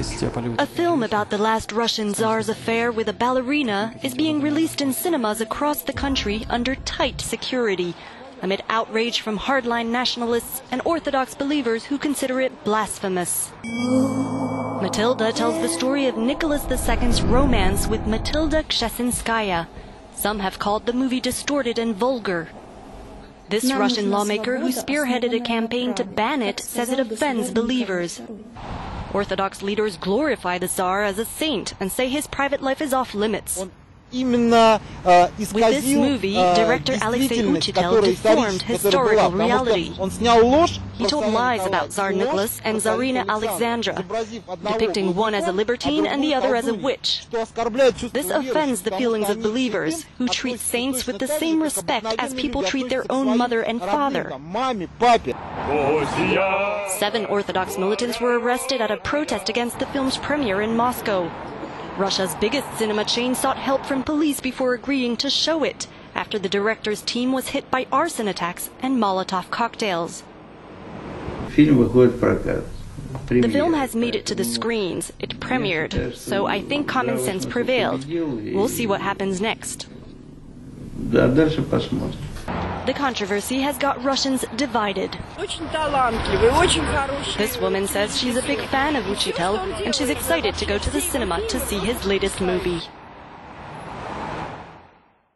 A film about the last Russian Tsar's affair with a ballerina is being released in cinemas across the country under tight security, amid outrage from hardline nationalists and Orthodox believers who consider it blasphemous. Matilda tells the story of Nicholas II's romance with Matilda Kshesinskaya. Some have called the movie distorted and vulgar. This Russian lawmaker, who spearheaded a campaign to ban it, says it offends believers. Orthodox leaders glorify the Tsar as a saint and say his private life is off limits. With this movie, director Alexei Uchitel deformed historical reality. He told lies about Tsar Nicholas and Tsarina Alexandra, depicting one as a libertine and the other as a witch. This offends the feelings of believers, who treat saints with the same respect as people treat their own mother and father. 7 Orthodox militants were arrested at a protest against the film's premiere in Moscow. Russia's biggest cinema chain sought help from police before agreeing to show it, after the director's team was hit by arson attacks and Molotov cocktails. The film has made it to the screens. It premiered, so I think common sense prevailed. We'll see what happens next. The controversy has got Russians divided. This woman says she's a big fan of Uchitel and she's excited to go to the cinema to see his latest movie.